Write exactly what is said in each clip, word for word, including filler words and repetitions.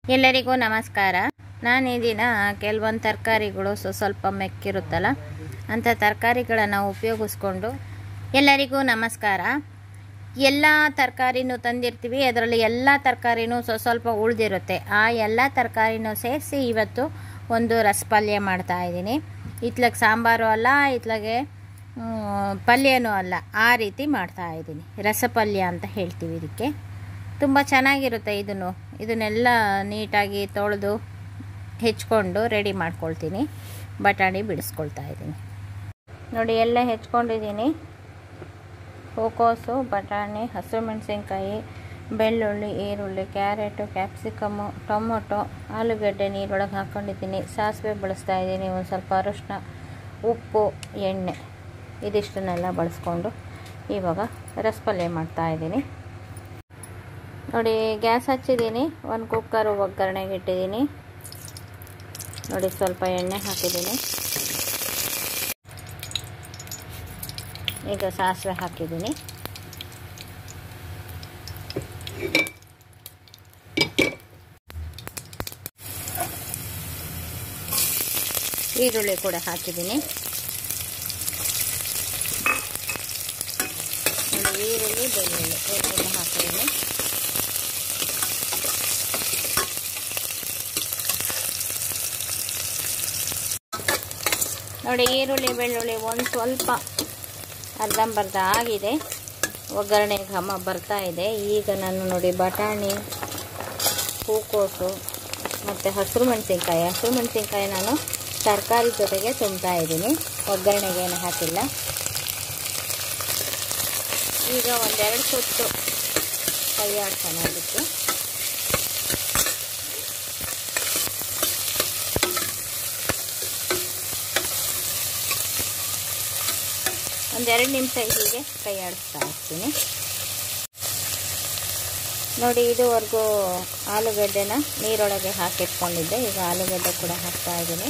ಎಲ್ಲರಿಗೂ ನಮಸ್ಕಾರ. ನಾನು ಈ ದಿನ ಕೆಲವೊಂದು ತರಕಾರಿಗಳು ಸ್ವಲ್ಪ ಮೆಕ್ಕಿರುತ್ತಲ್ಲ ಅಂಥ ತರಕಾರಿಗಳನ್ನು ಉಪಯೋಗಿಸ್ಕೊಂಡು ಎಲ್ಲರಿಗೂ ನಮಸ್ಕಾರ. ಎಲ್ಲ ತರಕಾರಿನೂ ತಂದಿರ್ತೀವಿ, ಅದರಲ್ಲಿ ಎಲ್ಲ ತರಕಾರಿನೂ ಸ್ವ ಸ್ವಲ್ಪ ಉಳಿದಿರುತ್ತೆ. ಆ ಎಲ್ಲ ತರಕಾರಿನೂ ಸೇರಿಸಿ ಇವತ್ತು ಒಂದು ರಸಪಲ್ಯ ಮಾಡ್ತಾಯಿದ್ದೀನಿ. ಇತ್ಲಾಗೆ ಸಾಂಬಾರು ಅಲ್ಲ, ಇತ್ಲಾಗೆ ಪಲ್ಯನೂ ಅಲ್ಲ, ಆ ರೀತಿ ಮಾಡ್ತಾಯಿದ್ದೀನಿ. ರಸಪಲ್ಯ ಅಂತ ಹೇಳ್ತೀವಿ ಇದಕ್ಕೆ. ತುಂಬ ಚೆನ್ನಾಗಿರುತ್ತೆ. ಇದನ್ನು ಇದನ್ನೆಲ್ಲ ನೀಟಾಗಿ ತೊಳೆದು ಹೆಚ್ಕೊಂಡು ರೆಡಿ ಮಾಡ್ಕೊಳ್ತೀನಿ. ಬಟಾಣಿ ಬಿಡಿಸ್ಕೊಳ್ತಾ ಇದ್ದೀನಿ ನೋಡಿ. ಎಲ್ಲ ಹೆಚ್ಕೊಂಡಿದ್ದೀನಿ. ಹೂಕೋಸು, ಬಟಾಣಿ, ಹಸಿಮೆಣಸಿನ್ಕಾಯಿ, ಬೆಳ್ಳುಳ್ಳಿ, ಈರುಳ್ಳಿ, ಕ್ಯಾರೆಟು, ಕ್ಯಾಪ್ಸಿಕಮ್ಮು, ಟೊಮೊಟೊ, ಆಲೂಗಡ್ಡೆ ನೀರೊಳಗೆ ಹಾಕ್ಕೊಂಡಿದ್ದೀನಿ. ಸಾಸಿವೆ ಬಳಸ್ತಾ ಇದ್ದೀನಿ. ಒಂದು ಸ್ವಲ್ಪ ಅರಿಶಿನ, ಉಪ್ಪು, ಎಣ್ಣೆ ಇದಿಷ್ಟನ್ನೆಲ್ಲ ಬಳಸ್ಕೊಂಡು ಇವಾಗ ರಸಪಲ್ಯ ಮಾಡ್ತಾಯಿದ್ದೀನಿ ನೋಡಿ. ಗ್ಯಾಸ್ ಹಚ್ಚಿದ್ದೀನಿ. ಒಂದು ಕುಕ್ಕರು ಒಗ್ಗರಣೆಗೆ ಇಟ್ಟಿದ್ದೀನಿ ನೋಡಿ. ಸ್ವಲ್ಪ ಎಣ್ಣೆ ಹಾಕಿದ್ದೀನಿ. ಈಗ ಸಾಸಿವೆ ಹಾಕಿದ್ದೀನಿ. ಈರುಳ್ಳಿ ಕೂಡ ಹಾಕಿದ್ದೀನಿ. ಈರುಳ್ಳಿ, ಬೆಳ್ಳುಳ್ಳಿ ಎರಡನ್ನೂ ಹಾಕಿದ್ದೀನಿ. ನೋಡಿ, ಈರುಳ್ಳಿ ಬೆಳ್ಳುಳ್ಳಿ ಒಂದು ಸ್ವಲ್ಪ ಅರ್ಧಂಬರ್ಧ ಆಗಿದೆ. ಒಗ್ಗರಣೆ ಘಮ ಬರ್ತಾ ಇದೆ. ಈಗ ನಾನು ನೋಡಿ ಬಟಾಣಿ, ಹೂಕೋಸು ಮತ್ತು ಹಸಿರು ಮೆಣಸಿನ್ಕಾಯಿ ಹಸಿರು ಮೆಣಸಿನ್ಕಾಯಿ ನಾನು ತರಕಾರಿ ಜೊತೆಗೆ ತುಂಬ್ತಾ ಇದ್ದೀನಿ. ಒಗ್ಗರಣೆಗೇನು ಹಾಕಿಲ್ಲ. ಈಗ ಒಂದೆರಡು ಸುತ್ತು ಕೈ ಆಡ್ಸೋಣ. ಅದಕ್ಕೆ ಒಂದೆರಡು ನಿಮಿಷ ಹೀಗೆ ಕೈ ಆಡಿಸ್ತಾ ಇರ್ತೀನಿ ನೋಡಿ. ಇದುವರೆಗೂ ಆಲೂಗಡ್ಡೆನ ನೀರೊಳಗೆ ಹಾಕಿಟ್ಕೊಂಡಿದ್ದೆ. ಈಗ ಆಲೂಗಡ್ಡೆ ಕೂಡ ಹಾಕ್ತಾ ಇದ್ದೀನಿ.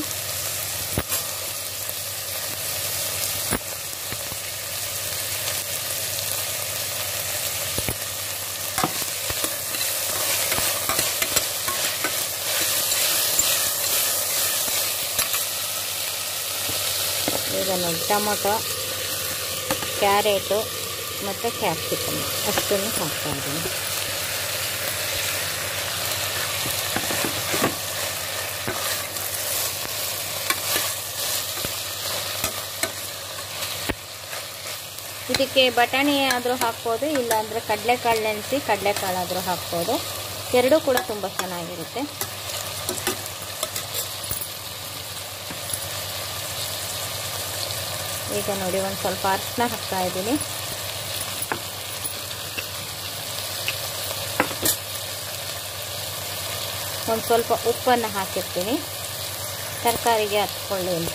ಈಗ ನೋಡಿ ಟೊಮೊಟೊ, ಕ್ಯಾರೆಟು ಮತ್ತು ಕ್ಯಾಪ್ಸಿಕಮ್ ಅಷ್ಟನ್ನು ಹಾಕ್ತಾ ಇದ್ದೀನಿ. ಇದಕ್ಕೆ ಬಟಾಣಿ ಆದರೂ ಹಾಕ್ಬೋದು, ಇಲ್ಲಾಂದರೆ ಕಡಲೆಕಾಳು ನೆನೆಸಿ ಕಡಲೆಕಾಳಾದರೂ ಹಾಕ್ಬೋದು. ಎರಡೂ ಕೂಡ ತುಂಬ ಚೆನ್ನಾಗಿರುತ್ತೆ. ಈಗ ನೋಡಿ ಒಂದು ಸ್ವಲ್ಪ ಅರಿಶಿನ ಹಾಕ್ತಾ ಇದ್ದೀನಿ. ಒಂದು ಸ್ವಲ್ಪ ಉಪ್ಪನ್ನು ಹಾಕಿರ್ತೀನಿ ತರಕಾರಿಗೆ ಹತ್ಕೊಳ್ಳಿ ಅಂತ.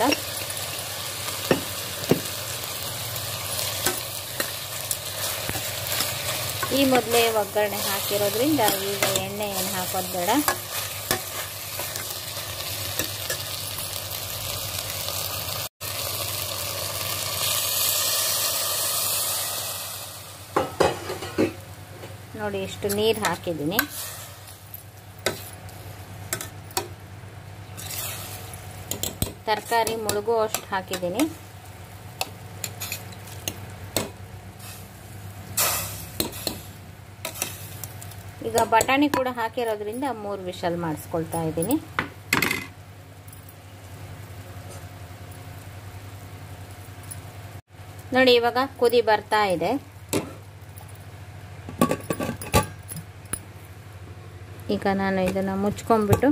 ಈ ಮೊದಲೇ ಒಗ್ಗರಣೆ ಹಾಕಿರೋದ್ರಿಂದ ಈಗ ಎಣ್ಣೆ ಏನು ಹಾಕೋದು ಬೇಡ. ನೋಡಿ ಇಷ್ಟು ನೀರು ಹಾಕಿದ್ದೀನಿ. ತರಕಾರಿ ಮುಳುಗುವಷ್ಟು ಹಾಕಿದ್ದೀನಿ. ಈಗ ಬಟಾಣಿ ಕೂಡ ಹಾಕಿರೋದ್ರಿಂದ ಮೂರು ವಿಷಲ್ ಮಾಡಿಸ್ಕೊಳ್ತಾ ಇದ್ದೀನಿ. ನೋಡಿ ಇವಾಗ ಕುದಿ ಬರ್ತಾ ಇದೆ. ಈಗ ನಾನು ಇದನ್ನು ಮುಚ್ಕೊಂಡ್ಬಿಟ್ಟು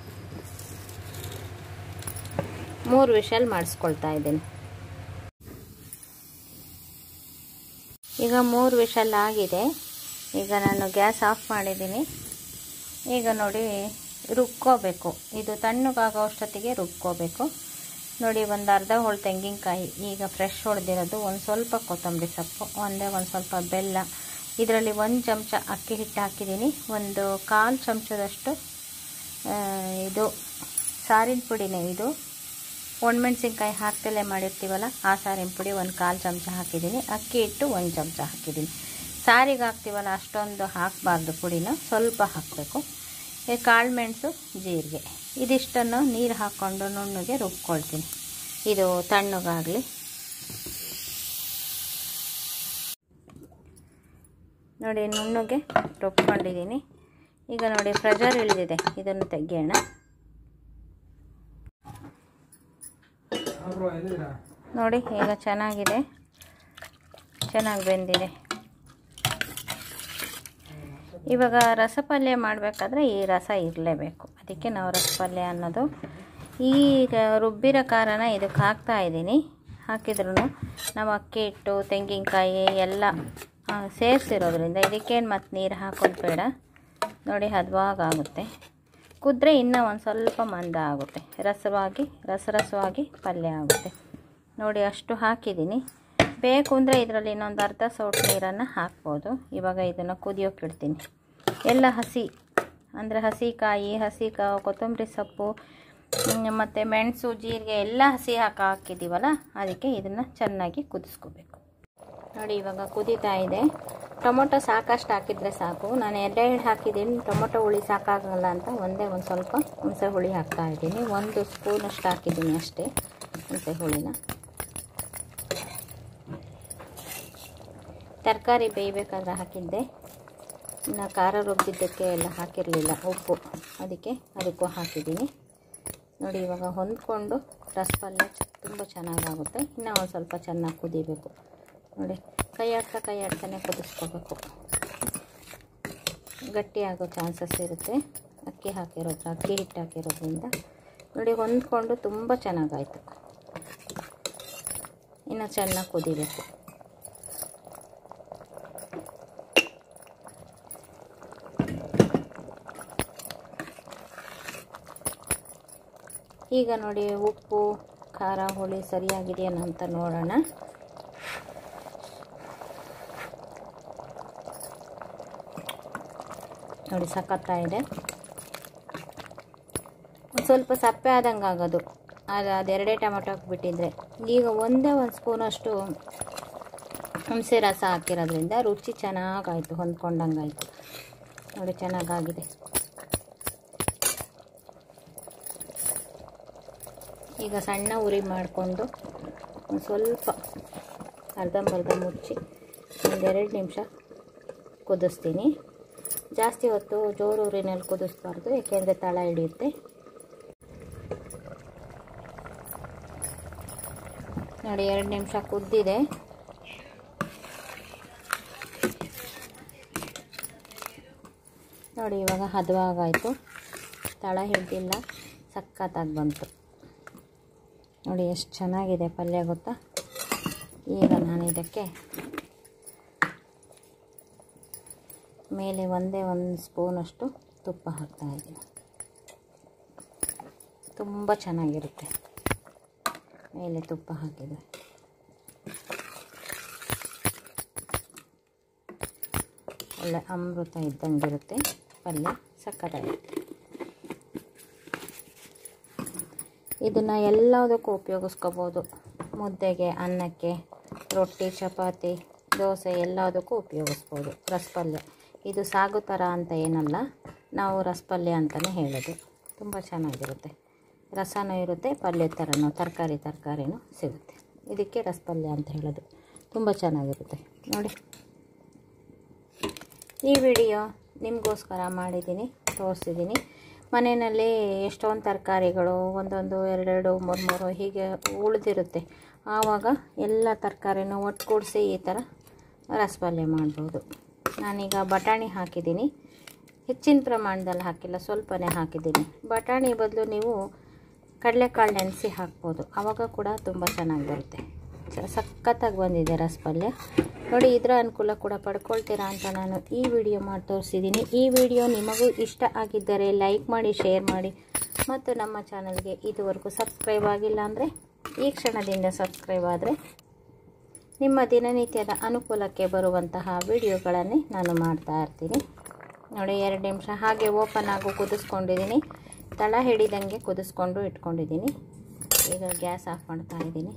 ಮೂರು ವಿಷಲ್ ಮಾಡಿಸ್ಕೊಳ್ತಾ ಇದ್ದೀನಿ. ಈಗ ಮೂರು ವಿಷಲ್ ಆಗಿದೆ. ಈಗ ನಾನು ಗ್ಯಾಸ್ ಆಫ್ ಮಾಡಿದ್ದೀನಿ. ಈಗ ನೋಡಿ ರುಬ್ಕೋಬೇಕು. ಇದು ತಣ್ಣಗಾಗೋ ಅಷ್ಟೊತ್ತಿಗೆ ರುಬ್ಕೋಬೇಕು ನೋಡಿ. ಒಂದು ಅರ್ಧ ಹೋಳು ತೆಂಗಿನಕಾಯಿ ಈಗ ಫ್ರೆಶ್ ಹೊಡೆದಿರೋದು, ಒಂದು ಸ್ವಲ್ಪ ಕೊತ್ತಂಬರಿ ಸೊಪ್ಪು, ಒಂದೇ ಒಂದು ಸ್ವಲ್ಪ ಬೆಲ್ಲ, ಇದರಲ್ಲಿ ಒಂದು ಚಮಚ ಅಕ್ಕಿ ಹಿಟ್ಟು ಹಾಕಿದ್ದೀನಿ. ಒಂದು ಕಾಲು ಚಮಚದಷ್ಟು ಇದು ಸಾರಿನ ಪುಡಿನೇ. ಇದು ಒಣಮೆಣಸಿನ್ಕಾಯಿ ಹಾಕ್ತಲೇ ಮಾಡಿರ್ತೀವಲ್ಲ ಆ ಸಾರಿನ ಪುಡಿ ಒಂದು ಕಾಲು ಚಮಚ ಹಾಕಿದ್ದೀನಿ. ಅಕ್ಕಿ ಹಿಟ್ಟು ಒಂದು ಚಮಚ ಹಾಕಿದ್ದೀನಿ. ಸಾರಿಗೆ ಹಾಕ್ತೀವಲ್ಲ ಅಷ್ಟೊಂದು ಹಾಕಬಾರ್ದು, ಪುಡಿನ ಸ್ವಲ್ಪ ಹಾಕಬೇಕು. ಕಾಳು ಮೆಣಸು, ಜೀರಿಗೆ ಇದಿಷ್ಟನ್ನು ನೀರು ಹಾಕ್ಕೊಂಡು ನುಣ್ಣಗೆ ರುಬ್ಕೊಳ್ತೀನಿ. ಇದು ತಣ್ಣಗಾಗಲಿ. ನೋಡಿ ನುಣ್ಣಗೆ ರುಬ್ಕೊಂಡಿದ್ದೀನಿ. ಈಗ ನೋಡಿ ಪ್ರೆಷರ್ ಇಳಿದಿದೆ, ಇದನ್ನು ತೆಗೆಯೋಣ. ನೋಡಿ ಈಗ ಚೆನ್ನಾಗಿದೆ, ಚೆನ್ನಾಗಿ ಬೆಂದಿದೆ. ಇವಾಗ ರಸಪಲ್ಯ ಮಾಡಬೇಕಾದ್ರೆ ಈ ರಸ ಇರಲೇಬೇಕು, ಅದಕ್ಕೆ ನಾವು ರಸಪಲ್ಯ ಅನ್ನೋದು. ಈಗ ರುಬ್ಬಿರೋ ಕಾರಣ ಇದಕ್ಕೆ ಹಾಕ್ತಾ ಇದ್ದೀನಿ. ಹಾಕಿದ್ರೂ ನಾವು ಅಕ್ಕಿ ಹಿಟ್ಟು, ತೆಂಗಿನಕಾಯಿ ಎಲ್ಲ ಸೇರಿಸಿರೋದ್ರಿಂದ ಇದಕ್ಕೇನು ಮತ್ತು ನೀರು ಹಾಕೋದು ಬೇಡ. ನೋಡಿ ಹದವಾಗುತ್ತೆ. ಕುದ್ರೆ ಇನ್ನೂ ಒಂದು ಸ್ವಲ್ಪ ಮಂದ ಆಗುತ್ತೆ, ರಸವಾಗಿ ರಸರಸವಾಗಿ ಪಲ್ಯ ಆಗುತ್ತೆ. ನೋಡಿ ಅಷ್ಟು ಹಾಕಿದ್ದೀನಿ. ಬೇಕು ಅಂದರೆ ಇದರಲ್ಲಿ ಇನ್ನೊಂದು ಅರ್ಧ ಸೌಟು ನೀರನ್ನು ಹಾಕ್ಬೋದು. ಇವಾಗ ಇದನ್ನು ಕುದಿಯೋಕೆ ಇಡ್ತೀನಿ. ಎಲ್ಲ ಹಸಿ ಅಂದರೆ ಹಸಿ ಕಾಯಿ, ಹಸಿ ಕಾ ಕೊತ್ತಂಬರಿ ಸೊಪ್ಪು ಮತ್ತು ಮೆಣಸು, ಜೀರಿಗೆ ಎಲ್ಲ ಹಸಿ ಹಾಕಿ ಹಾಕಿದ್ದೀವಲ್ಲ, ಅದಕ್ಕೆ ಇದನ್ನು ಚೆನ್ನಾಗಿ ಕುದಿಸ್ಕೋಬೇಕು. ನೋಡಿ ಇವಾಗ ಕುದೀತಾ ಇದೆ. ಟೊಮೊಟೊ ಸಾಕಷ್ಟು ಹಾಕಿದರೆ ಸಾಕು. ನಾನು ಎರಡೆರಡು ಹಾಕಿದ್ದೀನಿ, ಟೊಮೊಟೊ ಹುಳಿ ಸಾಕಾಗಲ್ಲ ಅಂತ ಒಂದೇ ಒಂದು ಸ್ವಲ್ಪ ಹುಣಸೆ ಹುಳಿ ಹಾಕ್ತಾಯಿದ್ದೀನಿ. ಒಂದು ಸ್ಪೂನಷ್ಟು ಹಾಕಿದ್ದೀನಿ ಅಷ್ಟೇ ಹುಣಸೆ ಹುಳಿನ. ತರಕಾರಿ ಬೇಯಬೇಕಾದ್ರೆ ಹಾಕಿದ್ದೆ, ಇನ್ನು ಖಾರ ರುಬ್ಬಿದ್ದಕ್ಕೆ ಎಲ್ಲ ಹಾಕಿರಲಿಲ್ಲ, ಉಪ್ಪು, ಅದಕ್ಕೆ ಅದಕ್ಕೂ ಹಾಕಿದ್ದೀನಿ. ನೋಡಿ ಇವಾಗ ಹೊಂದ್ಕೊಂಡು ರಸಪಲ್ಯ ತುಂಬ ಚೆನ್ನಾಗಾಗುತ್ತೆ. ಇನ್ನೂ ಒಂದು ಸ್ವಲ್ಪ ಚೆನ್ನಾಗಿ ಕುದಿಬೇಕು. ನೋಡಿ ಕೈ ಆಡ್ತಾ ಕೈ ಆಡ್ತಾನೆ ಕುದಿಸ್ಕೋಬೇಕು. ಗಟ್ಟಿ ಆಗೋ ಚಾನ್ಸಸ್ ಇರುತ್ತೆ ಅಕ್ಕಿ ಹಾಕಿರೋದು, ಅಕ್ಕಿ ಹಿಟ್ಟು ಹಾಕಿರೋದ್ರಿಂದ. ನೋಡಿ ಹೊಂದ್ಕೊಂಡು ತುಂಬ ಚೆನ್ನಾಗಾಯಿತು. ಇನ್ನು ಚೆನ್ನಾಗಿ ಕುದಿಬೇಕು. ಈಗ ನೋಡಿ ಉಪ್ಪು, ಖಾರ, ಹುಳಿ ಸರಿಯಾಗಿದೆಯೇನೋ ಅಂತ ನೋಡೋಣ. ನೋಡಿ ಸಖತ್ತಾಗಿದೆ. ಸ್ವಲ್ಪ ಸಪ್ಪೆ ಆದಂಗೆ ಆಗೋದು ಅದು ಅದೆರಡೇ ಟೊಮೆಟೊ ಹಾಕ್ಬಿಟ್ಟಿದ್ರೆ. ಈಗ ಒಂದೇ ಒಂದು ಸ್ಪೂನಷ್ಟು ಹುಣಸೆ ರಸ ಹಾಕಿರೋದ್ರಿಂದ ರುಚಿ ಚೆನ್ನಾಗಾಯಿತು, ಹೊಂದ್ಕೊಂಡಂಗಾಯಿತು. ನೋಡಿ ಚೆನ್ನಾಗಾಗಿದೆ. ಈಗ ಸಣ್ಣ ಉರಿ ಮಾಡಿಕೊಂಡು ಒಂದು ಸ್ವಲ್ಪ ಅರ್ಧಂಬರ್ಧ ಮುಚ್ಚಿ ಒಂದೆರಡು ನಿಮಿಷ ಕುದಿಸ್ತೀನಿ. ಜಾಸ್ತಿ ಹೊತ್ತು ಜೋರು ಉರಿನಲ್ಲಿ ಕುದಿಸ್ಬಾರ್ದು, ಏಕೆಂದರೆ ತಳ ಹಿಡಿಯುತ್ತೆ. ನೋಡಿ ಎರಡು ನಿಮಿಷ ಕುದ್ದಿದೆ. ನೋಡಿ ಇವಾಗ ಹದವಾಗಾಯಿತು, ತಳ ಹಿಡಿದಿಲ್ಲ, ಸಖತ್ತಾಗಿ ಬಂತು. ನೋಡಿ ಎಷ್ಟು ಚೆನ್ನಾಗಿದೆ ಪಲ್ಯ ಗೊತ್ತಾ. ಈಗ ನಾನು ಇದಕ್ಕೆ ಮೇಲೆ ಒಂದೇ ಒಂದು ಸ್ಪೂನಷ್ಟು ತುಪ್ಪ ಹಾಕ್ತಾಯಿದ್ದೀನಿ. ತುಂಬ ಚೆನ್ನಾಗಿರುತ್ತೆ ಮೇಲೆ ತುಪ್ಪ ಹಾಕಿದರೆ. ಒಳ್ಳೆ ಅಮೃತ ಇದ್ದಂಗಿರುತ್ತೆ ಪಲ್ಯ, ಸಕ್ಕತ್ತಾಗಿರುತ್ತೆ. ಇದನ್ನು ಎಲ್ಲದಕ್ಕೂ ಉಪಯೋಗಿಸ್ಕೋಬೋದು. ಮುದ್ದೆಗೆ, ಅನ್ನಕ್ಕೆ, ರೊಟ್ಟಿ, ಚಪಾತಿ, ದೋಸೆ ಎಲ್ಲದಕ್ಕೂ ಉಪಯೋಗಿಸ್ಬೋದು. ರಸಪಲ್ಯ ಇದು ಸಾಗು ಥರ ಅಂತ ಏನಲ್ಲ, ನಾವು ರಸಪಲ್ಯ ಅಂತಲೇ ಹೇಳೋದು. ತುಂಬ ಚೆನ್ನಾಗಿರುತ್ತೆ. ರಸನೂ ಇರುತ್ತೆ, ಪಲ್ಯ ಥರನೂ ತರಕಾರಿ ತರಕಾರಿನೂ ಸಿಗುತ್ತೆ. ಇದಕ್ಕೆ ರಸಪಲ್ಯ ಅಂತ ಹೇಳೋದು. ತುಂಬ ಚೆನ್ನಾಗಿರುತ್ತೆ. ನೋಡಿ ಈ ವಿಡಿಯೋ ನಿಮಗೋಸ್ಕರ ಮಾಡಿದ್ದೀನಿ, ತೋರಿಸಿದ್ದೀನಿ. ಮನೆಯಲ್ಲಿ ಎಷ್ಟೊಂದು ತರಕಾರಿಗಳು ಒಂದೊಂದು ಎರಡೆರಡು ಮೂರು ಮೂರು ಹೀಗೆ ಉಳಿದಿರುತ್ತೆ. ಆವಾಗ ಎಲ್ಲ ತರಕಾರಿನೂ ಒಟ್ಟುಗೂಡಿಸಿ ಈ ಥರ ರಸಪಲ್ಯ ಮಾಡ್ಬೋದು. ನಾನೀಗ ಬಟಾಣಿ ಹಾಕಿದ್ದೀನಿ, ಹೆಚ್ಚಿನ ಪ್ರಮಾಣದಲ್ಲಿ ಹಾಕಿಲ್ಲ, ಸ್ವಲ್ಪನೇ ಹಾಕಿದ್ದೀನಿ. ಬಟಾಣಿ ಬದಲು ನೀವು ಕಡಲೆಕಾಳು ನೆನೆಸಿ ಹಾಕ್ಬೋದು, ಆವಾಗ ಕೂಡ ತುಂಬ ಚೆನ್ನಾಗಿ ಬರುತ್ತೆ. ಸಖತ್ತಾಗಿ ಬಂದಿದೆ ರಸಪಲ್ಯ. ನೋಡಿ ಇದರ ಅನುಕೂಲ ಕೂಡ ಪಡ್ಕೊಳ್ತೀರಾ ಅಂತ ನಾನು ಈ ವಿಡಿಯೋ ಮಾಡಿ ತೋರಿಸಿದ್ದೀನಿ. ಈ ವಿಡಿಯೋ ನಿಮಗೂ ಇಷ್ಟ ಆಗಿದ್ದರೆ ಲೈಕ್ ಮಾಡಿ, ಶೇರ್ ಮಾಡಿ, ಮತ್ತು ನಮ್ಮ ಚಾನಲ್ಗೆ ಇದುವರೆಗೂ ಸಬ್ಸ್ಕ್ರೈಬ್ ಆಗಿಲ್ಲ ಅಂದರೆ ಈ ಕ್ಷಣದಿಂದ ಸಬ್ಸ್ಕ್ರೈಬ್ ಆದರೆ ನಿಮ್ಮ ದಿನನಿತ್ಯದ ಅನುಕೂಲಕ್ಕೆ ಬರುವಂತಹ ವಿಡಿಯೋಗಳನ್ನೇ ನಾನು ಮಾಡ್ತಾ ಇರ್ತೀನಿ. ನೋಡಿ ಎರಡು ನಿಮಿಷ ಹಾಗೆ ಓಪನ್ ಆಗೋ ಕುದಿಸ್ಕೊಂಡಿದ್ದೀನಿ, ತಳ ಹಿಡಿದಂಗೆ ಕುದಿಸ್ಕೊಂಡು ಇಟ್ಕೊಂಡಿದ್ದೀನಿ. ಈಗ ಗ್ಯಾಸ್ ಆಫ್ ಮಾಡ್ತಾ ಇದ್ದೀನಿ.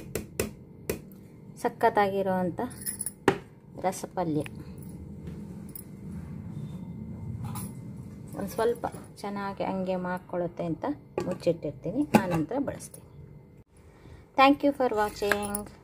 ಸಖತ್ತಾಗಿರೋವಂಥ ರಸಪಲ್ಯ ಒಂದು ಸ್ವಲ್ಪ ಚೆನ್ನಾಗಿ ಹಂಗೆ ಮಾಡ್ಕೊಳ್ಳುತ್ತೆ ಅಂತ ಮುಚ್ಚಿಟ್ಟಿರ್ತೀನಿ, ಆನಂತರ ಬಳಸ್ತೀನಿ. Thank you for watching.